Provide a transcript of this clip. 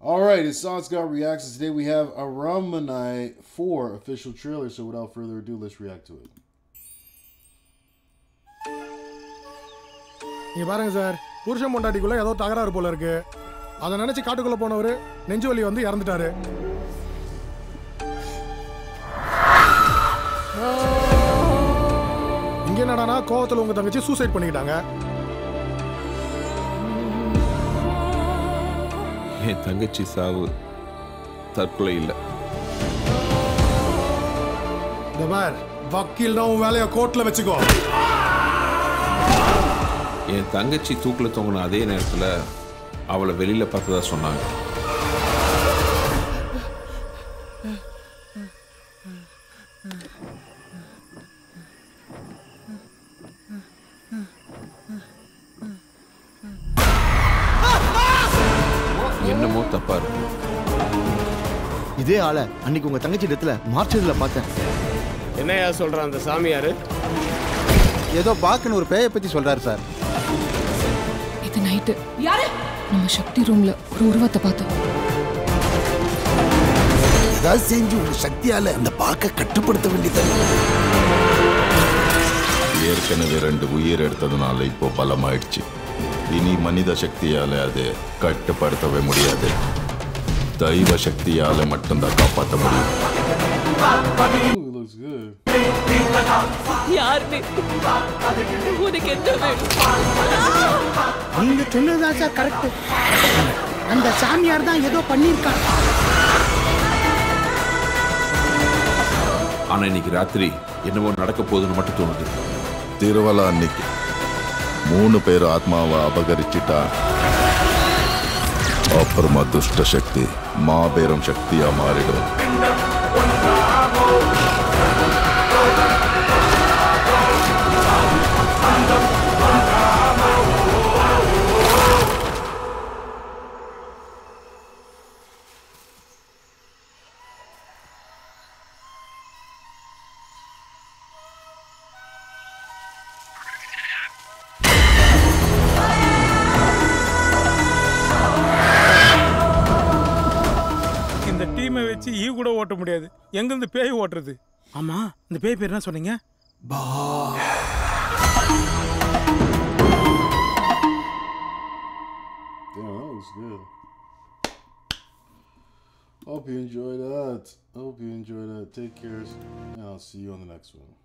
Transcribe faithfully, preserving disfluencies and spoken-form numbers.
All right, it's Sons Got Reactions. Today we have Aranmanai four official trailer. So without further ado, let's react to it. நீங்க பாருங்க sir, புருஷன் பொண்டாட்டிக்குள்ள ஏதோ தகராறு போல இருக்கு. அதை நினைச்சு காட்டுக்குள்ள போனவர் நெஞ்சு வலி வந்து இறந்துட்டாரு. இங்க என்னடானா கோவத்துல உங்க தங்கச்சி சூசைட் பண்ணிக்கிட்டாங்க. என் தங்கச்சி சாவு தற்கொலை இல்லை. இந்த பார், வக்கீல்னா உன் வேலையை கோர்ட்ல வச்சுக்கோ. என் தங்கச்சி தூக்கில் தொங்கின அதே நேரத்தில் அவளை வெளியில் பார்த்ததா சொன்னாங்க. என்னமோ தப்பா இருக்கு. இதே ஆளை அன்னைக்கு உங்க தங்கச்சி இடத்துல மார்ச்சதுல பார்த்தேன். என்னையா சொல்றான் அந்த சாமியாரு? ஏதோ பாக்குன்னு ஒரு பேயை பத்தி சொல்றாரு சார். இது நைட்டு யாரு நம்ம சக்தி ரூம்ல ஒரு உருவத்தை பார்த்தோம். ஏதாவது செஞ்சு உங்க சக்தியால அந்த பாக்க கட்டுப்படுத்த வேண்டியது. ஏற்கனவே ரெண்டு உயிர் எடுத்ததுனால இப்போ பலமாயிடுச்சு. இனி மனித சக்தியால அது கட்டுப்படுத்தவே முடியாது. தெய்வ சக்தியால மட்டும்தான் காப்பாற்ற முடியும். நீங்க சொன்னதுதான் சார் கரெக்ட். அந்த சாமியார் தான் ஏதோ பண்ணிருக்காங்க. ஆனா இன்னைக்கு ராத்திரி என்னவோ நடக்க போகுதுன்னு மட்டும் தோணுது. திருவலா அன்னைக்கு மூணு பேர் ஆத்மாவை அபகரிச்சிட்டா அப்புறமா துஷ்ட சக்தி மாபெரும் சக்தியா மாறிடும். டீமை வச்சு ஈ கூட ஓட்ட முடியாது. எங்க இருந்து பேய் ஓட்டுறது? ஆமா, இந்த பேய் பேர் என்ன சொன்னீங்க? பா. Damn, that was good. Hope you enjoyed that. Hope you enjoyed that. Take care, and I'll see you on the next one.